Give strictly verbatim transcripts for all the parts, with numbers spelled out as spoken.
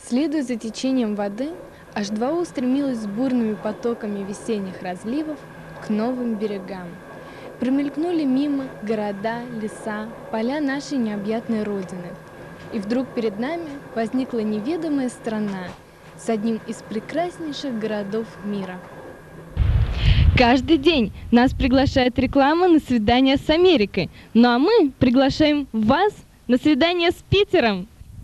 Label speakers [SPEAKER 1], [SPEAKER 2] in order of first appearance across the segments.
[SPEAKER 1] Следуя за течением воды, эйч два о устремилась с бурными потоками весенних разливов к новым берегам. Промелькнули мимо города, леса, поля нашей необъятной Родины. И вдруг перед нами возникла неведомая страна с одним из прекраснейших городов мира.
[SPEAKER 2] Каждый день нас приглашает реклама на свидание с Америкой. Ну а мы приглашаем вас на свидание с Питером.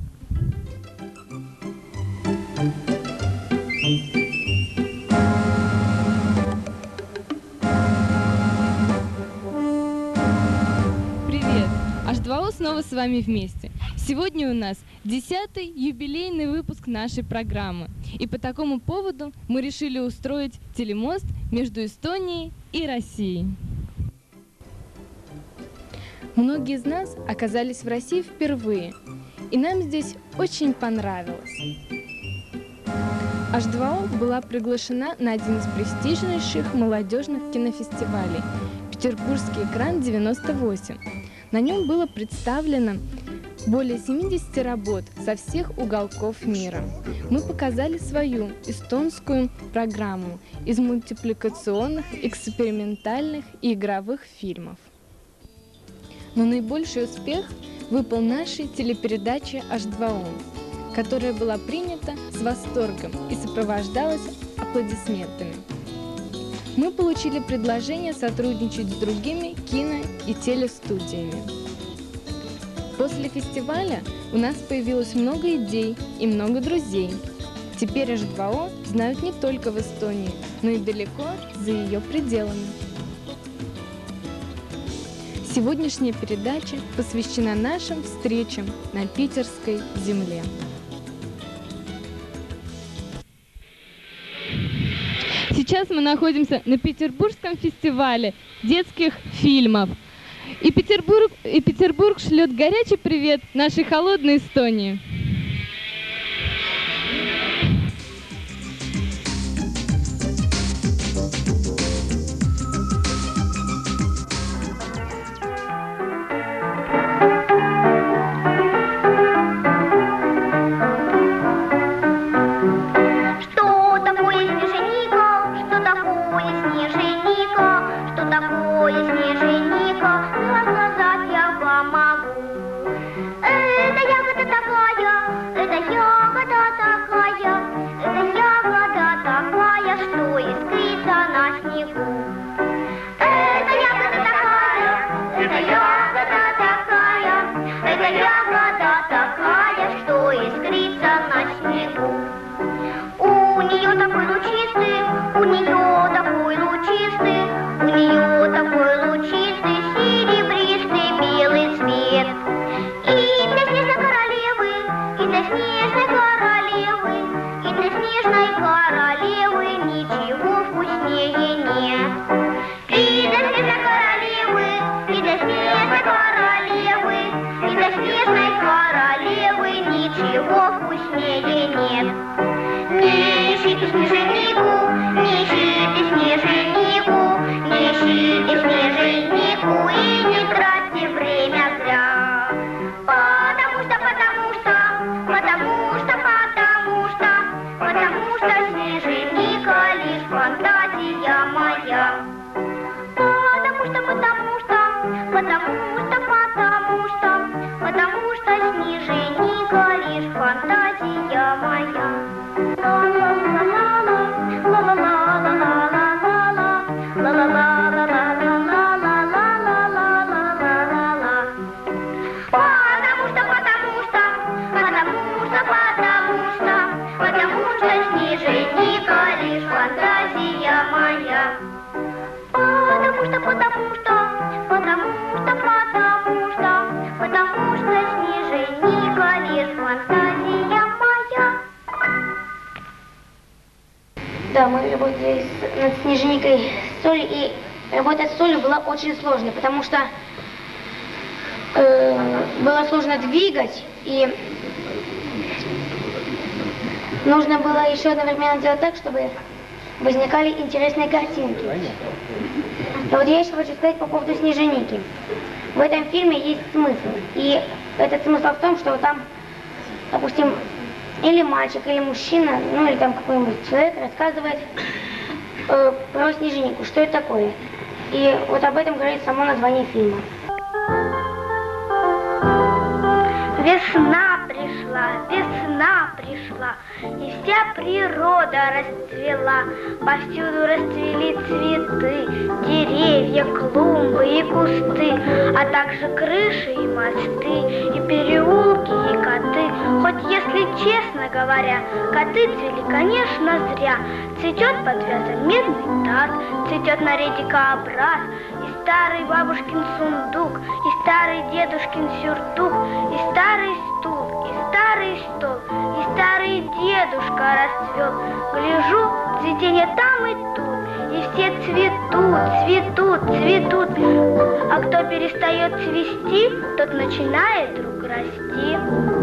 [SPEAKER 2] Привет! эйч два о снова с вами вместе. Сегодня у нас десятый юбилейный выпуск нашей программы. И по такому поводу мы решили устроить телемост между Эстонией и Россией.
[SPEAKER 1] Многие из нас оказались в России впервые, и нам здесь очень понравилось. эйч два о была приглашена на один из престижнейших молодежных кинофестивалей «Петербургский экран девяносто восемь». На нем было представлено более семидесяти работ со всех уголков мира. Мы показали свою эстонскую программу из мультипликационных, экспериментальных и игровых фильмов. Но наибольший успех выпал нашей телепередаче эйч два о, которая была принята с восторгом и сопровождалась аплодисментами. Мы получили предложение сотрудничать с другими кино- и телестудиями. После фестиваля у нас появилось много идей и много друзей. Теперь эйч два о знают не только в Эстонии, но и далеко за ее пределами. Сегодняшняя передача посвящена нашим встречам на питерской земле.
[SPEAKER 2] Сейчас мы находимся на Петербургском фестивале детских фильмов. И Петербург, и Петербург шлет горячий привет нашей холодной Эстонии.
[SPEAKER 3] Да, мы работали с, над Снежинникой с солью, и работать с солью было очень сложно, потому что э, было сложно двигать, и нужно было еще одновременно делать так, чтобы возникали интересные картинки. И вот я еще хочу сказать по поводу Снежинники. В этом фильме есть смысл, и этот смысл в том, что там, допустим, или мальчик, или мужчина, ну или там какой-нибудь человек рассказывает э, про снежинку, что это такое. И вот об этом говорит само название фильма.
[SPEAKER 4] Весна пришла, весна пришла, и вся природа расцвела. Повсюду расцвели цветы, деревья, клумбы и кусты, а также крыши и мосты, и переулки, и коты. Хоть если честно говоря, коты цвели, конечно, зря. Цветет подвязан медный таз, цветет на редикообраз, и старый бабушкин сундук, и старый дедушкин сюртук, и старый стул, и старый стол, и старый дедушка расцвел. Гляжу, цветение там и тут, и все цветут, цветут, цветут. А кто перестает цвести, тот начинает вдруг расти.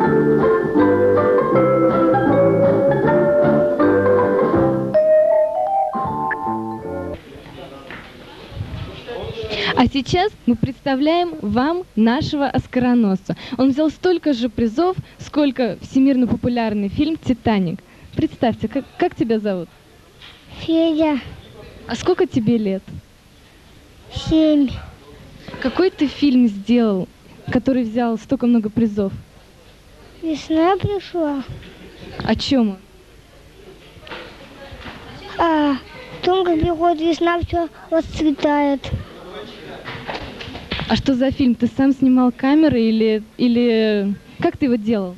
[SPEAKER 2] А сейчас мы представляем вам нашего оскароносца. Он взял столько же призов, сколько всемирно популярный фильм «Титаник». Представьте, как, как тебя зовут?
[SPEAKER 4] Федя.
[SPEAKER 2] А сколько тебе лет?
[SPEAKER 4] Семь.
[SPEAKER 2] Какой ты фильм сделал, который взял столько много призов?
[SPEAKER 4] Весна пришла.
[SPEAKER 2] О чем он?
[SPEAKER 4] А, в том, как приходит весна, все расцветает.
[SPEAKER 2] А что за фильм? Ты сам снимал камеры или, или как ты его делал?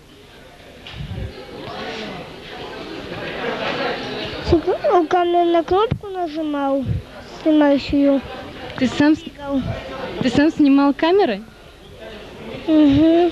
[SPEAKER 4] Руками на кнопку нажимал, снимающую.
[SPEAKER 2] Ты сам, ты сам снимал камеры?
[SPEAKER 4] Угу.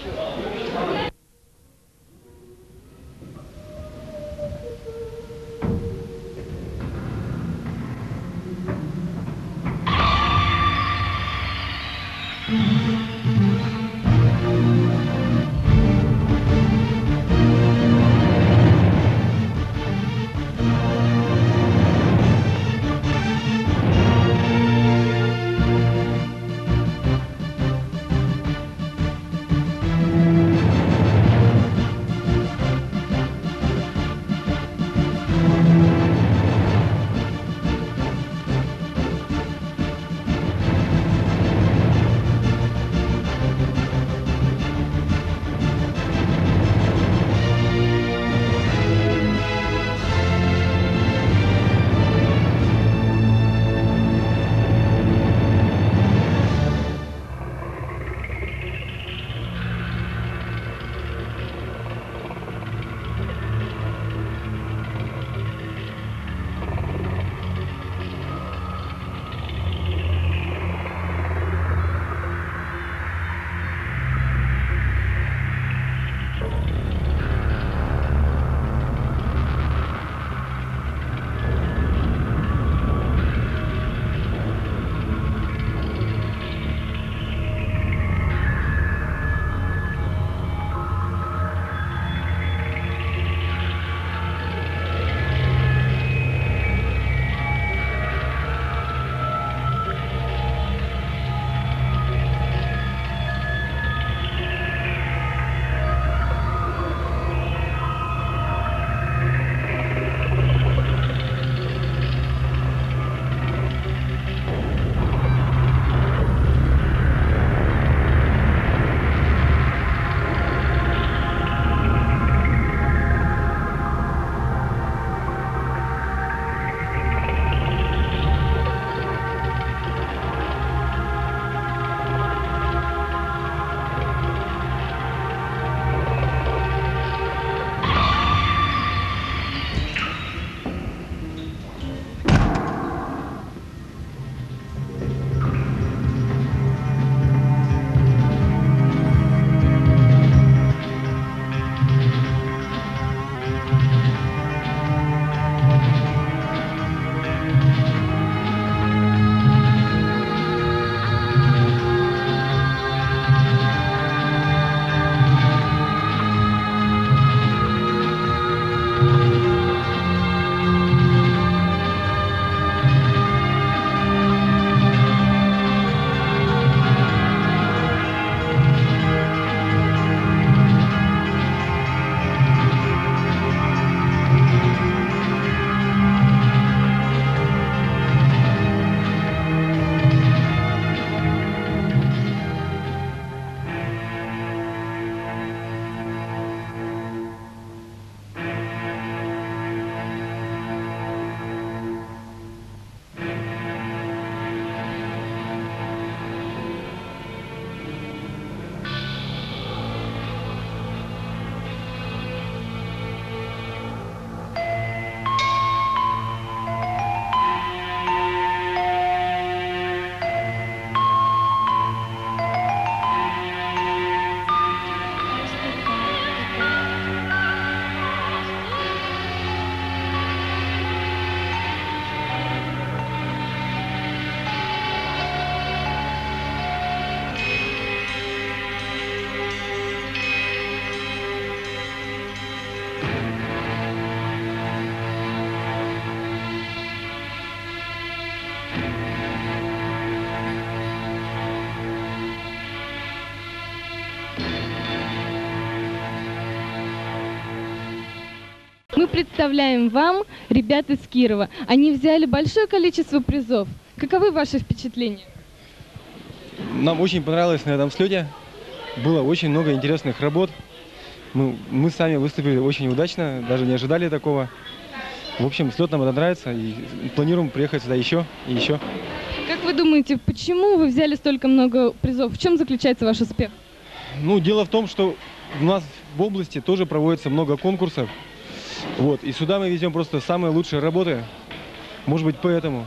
[SPEAKER 2] Мы представляем вам ребят из Кирова. Они взяли большое количество призов. Каковы ваши впечатления?
[SPEAKER 5] Нам очень понравилось на этом слете. Было очень много интересных работ. Мы, мы сами выступили очень удачно, даже не ожидали такого. В общем, слет нам это нравится, и планируем приехать сюда еще и еще.
[SPEAKER 2] Как вы думаете, почему вы взяли столько много призов? В чем заключается ваш успех?
[SPEAKER 5] Ну, дело в том, что у нас в области тоже проводится много конкурсов. Вот, и сюда мы везем просто самые лучшие работы. Может быть, поэтому.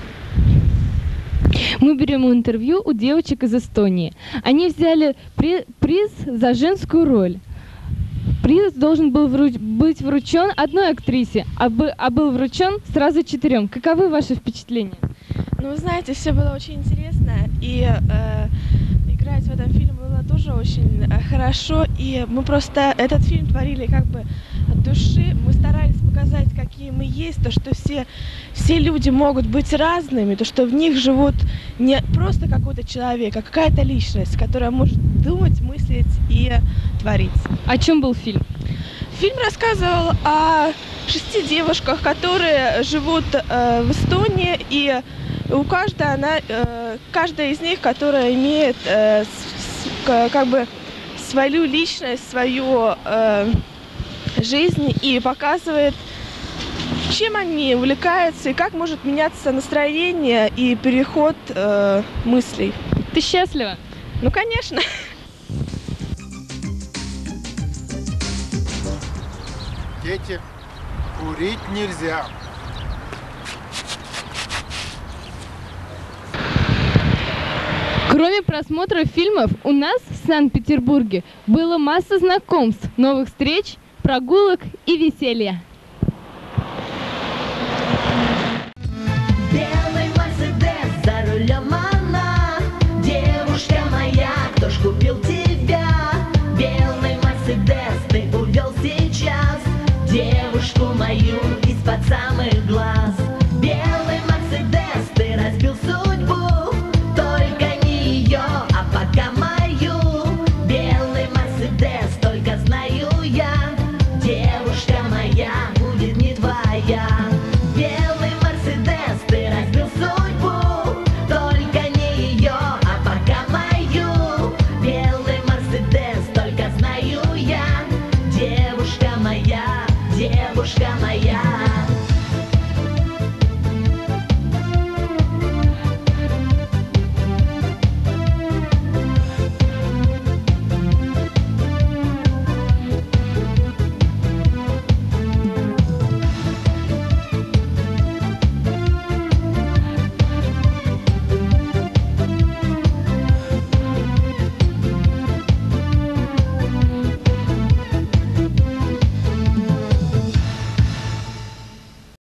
[SPEAKER 2] Мы берем интервью у девочек из Эстонии. Они взяли при- приз за женскую роль. Приз должен был вру- быть вручен одной актрисе, а, бы- а был вручен сразу четырем. Каковы ваши впечатления?
[SPEAKER 6] Ну, вы знаете, все было очень интересно, и э, играть в этом фильме было тоже очень э, хорошо, и мы просто этот фильм творили как бы от души, мы старались показать, какие мы есть, то, что все, все люди могут быть разными, то, что в них живут не просто какой-то человек, а какая-то личность, которая может думать, мыслить и творить.
[SPEAKER 2] О чем был фильм?
[SPEAKER 6] Фильм рассказывал о шести девушках, которые живут э, в Эстонии, и у каждой она, э, каждая из них, которая имеет э, с, к, как бы свою личность, свою э, жизнь и показывает, чем они увлекаются и как может меняться настроение и переход э, мыслей.
[SPEAKER 2] Ты счастлива?
[SPEAKER 6] Ну, конечно.
[SPEAKER 7] Дети, курить нельзя.
[SPEAKER 2] Кроме просмотра фильмов, у нас в Санкт-Петербурге было масса знакомств, новых встреч, прогулок и веселья.
[SPEAKER 8] Белый Мерседес, за рулем она, девушка моя, кто ж купил тебя? Белый Мерседес, ты увел сейчас девушку мою из-под самых глаз. Белый Мерседес, ты разбил судьбу, только не ее, а пока мою. Белый Мерседес, только знаю я, девушка моя.